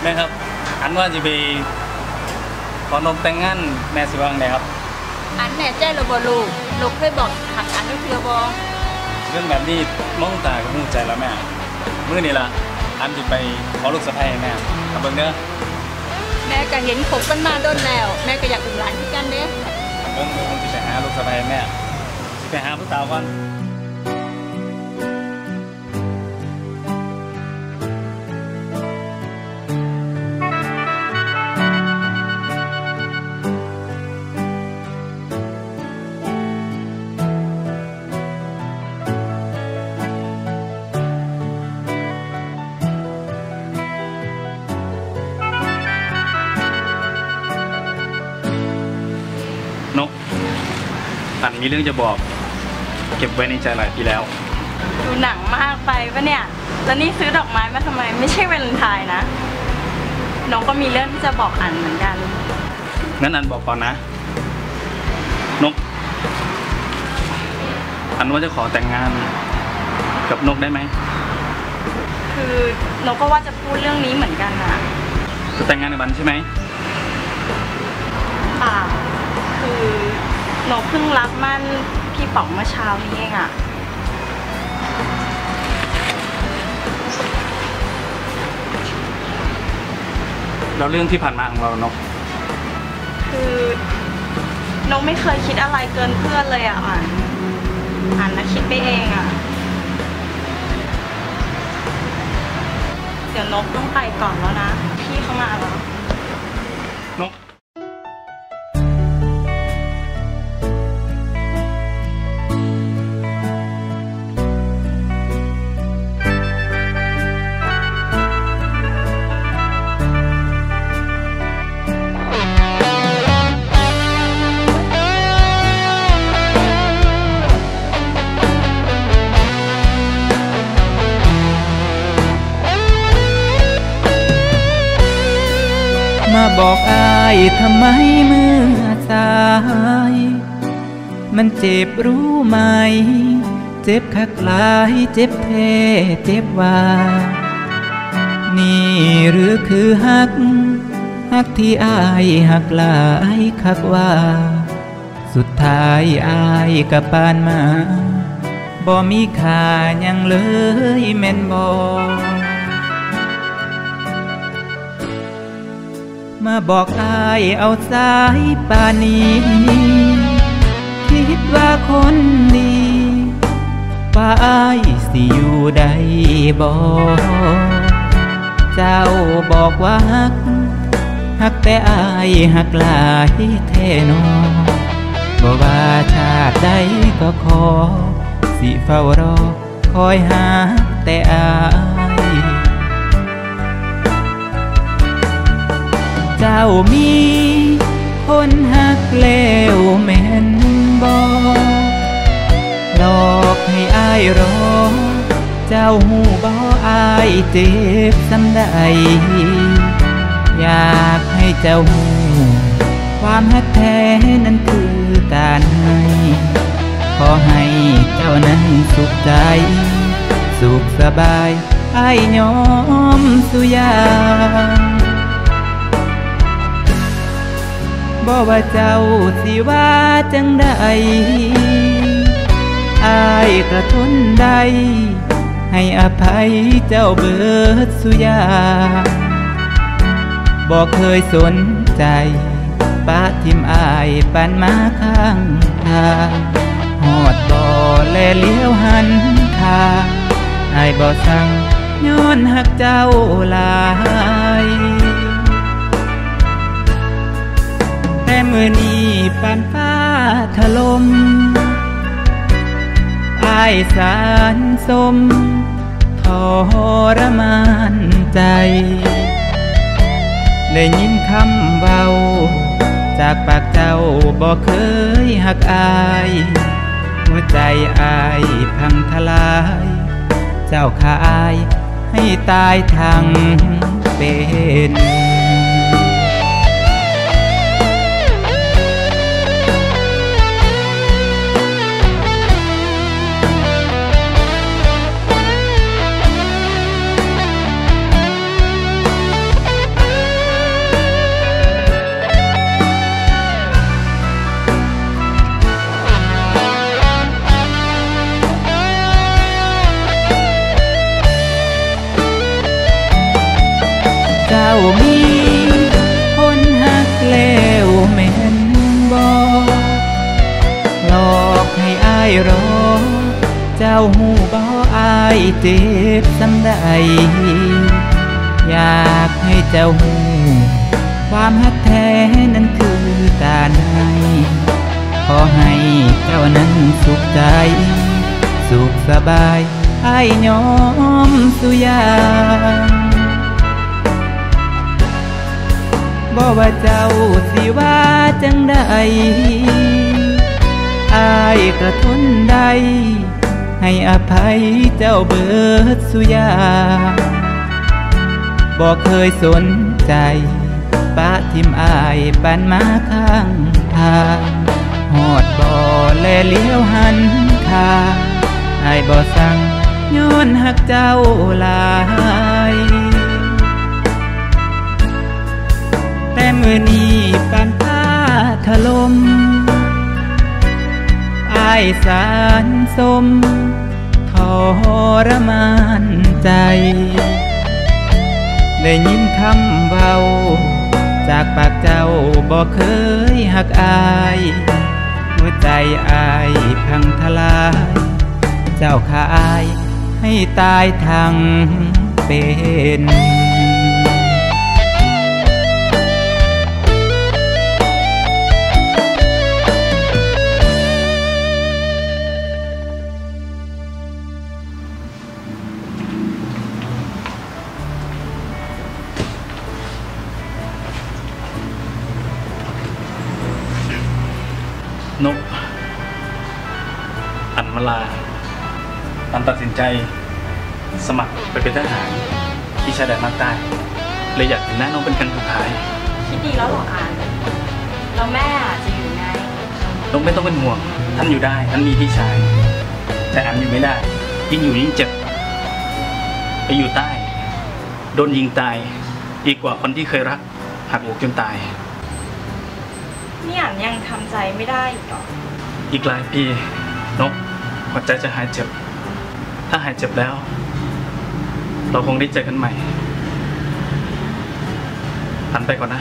แม่ครับอันว่าจะไปขอนมแต่งงานแม่สิว่างไงครับอันแน่ใจเราบ่ลูกเคยบอกหักอันก็คือบ่เรื่องแบบนี้มองตาก็หูใจแล้วแม่มื้อนี้ล่ะอันจะไปขอลูกสะใภ้ให้แม่กับเบิ่งเด้อแม่ก็เห็นคบกันมาโดนแล้วแม่ก็อยากอุ้มหลานที่กันเด้เบิ่งคงสิไปหาลูกสะใภ้แม่สิไปหาผู้สาวก่อนนกอันมีเรื่องจะบอกเก็บไว้ในใจหลายปีแล้วดูหนังมากไปปะเนี่ยแล้วนี่ซื้อดอกไม้มาทำไมไม่ใช่วาเลนไทน์นะน้องก็มีเรื่องที่จะบอกอันเหมือนกันงั้นอันบอกก่อนนะนกอันว่าจะขอแต่งงานกับนกได้ไหมคือนกก็ว่าจะพูดเรื่องนี้เหมือนกันนะจะแต่งงานกับอันใช่ไหมคือนกเพิ่งรับมั่นพี่ป๋องเมื่อเช้านี้เองอะแล้วเรื่องที่ผ่านมาของเรานกคือนกไม่เคยคิดอะไรเกินเพื่อนเลยอะอันนะคิดไปเองอะเดี๋ยวนกต้องไปก่อนแล้วนะพี่เขามาแล้วนกมาบอกอายทำไมเมื่อสายมันเจ็บรู้ไหมเจ็บคักหลายเจ็บแท้เจ็บว่านี่หรือคือฮักที่อายหักหลายคักว่าสุดท้ายอายกับปานมาบ่มีค่ายังเลยแม่นบ่มาบอกอายเอาสายป่านี้คิดว่าคนดีว่าอายสิอยู่ได้บ่เจ้าบอกว่าฮักแต่อายฮักหลายแท้นอบ่ว่าชาติใดก็ขอสิเฝ้ารอคอยหาแต่อายเจ้ามีคนหักแล้วแม่นบ่หลอกให้อายรอเจ้าหูบ่อายเจ็บสำใดอยากให้เจ้าหูความหักแท้นั้นคือการให้ขอให้เจ้านั้นสุขใจสุขสบายอายยอมสุยางบ่ว่าเจ้าสิว่าจังใดอายก็ทนได้ให้อภัยเจ้าเบิดสุยาบ่เคยสนใจปะทิมอายปานมาข้างทางหอดบ่แลเลี้ยวหันทางอายบ่สั่งย้อนหักเจ้าหลายแต่มื้อนี้ปานฟ้าถล่มอายสารสมทรมานใจได้ยินคำเว้าจากปากเจ้าบ่เคยหักอายหัวใจอายพังทลายเจ้าขายให้ตายทั้งเป็นมีคนหักแล้วแม่นบ่หลอกให้อายรอเจ้าหูบ่อายเจ็บสำใดอยากให้เจ้าหูความหักแท้นั้นคือตาในขอให้เจ้านั้นสุขใจสุขสบายอ้ายยอมสุยางบ่ว่าเจ้าสิว่าจังใดอ้ายกระทนได้ให้อภัยเจ้าเบิดสุยางบ่เคยสนใจปะทิมอ้ายปานมาข้างทางหอดบ่แลเลี้ยวหันทางอ้ายบ่สั่งย้อนหักเจ้าหลายแต่มื้อนี้ปานฟ้าถล่มอ้ายสารสมทรมานใจได้ยินคำเว้าจากปากเจ้าบ่เคยหักอายหัวใจอายพังทลายเจ้าขายให้ตายทั้งเป็นนกอันมาลาอันตัดสินใจสมัครไปเป็นทหารที่ชายแดนภาคใต้เลยอยากเห็นหน้าน้องเป็นครั้งสุดท้ายคิดดีแล้วหรออันแล้วแม่จะอยู่ไงน้องไม่ต้องเป็นห่วงท่านอยู่ได้ท่านมีพี่ชายแต่อันอยู่ไม่ได้ยิ่งอยู่ยิ่งเจ็บไปอยู่ใต้โดนยิงตายดีกว่าคนที่เคยรักหักอกจนตายนี่อันยังทำใจไม่ได้อีกหรออีกหลายปีนกหัวใจจะหายเจ็บถ้าหายเจ็บแล้วเราคงได้เจอกันใหม่หันไปก่อนนะ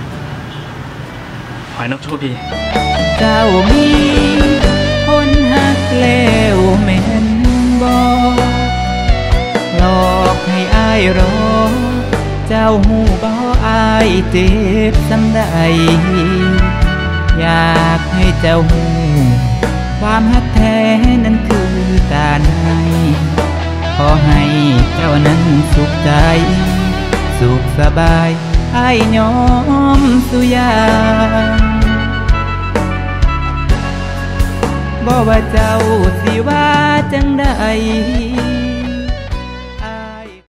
ขอให้นกโชคดีเจ้ามีคนหักแล้วแม่นบ่หลอกให้อายรอเจ้าหูบ่อายเจ็บสำใดอยากให้เจ้าหูความหักแท้นั้นคือตาในขอให้เจ้านั้นสุขใจสุขสบายอ้ายยอมสุยางบ่ว่าเจ้าสิว่าจังใด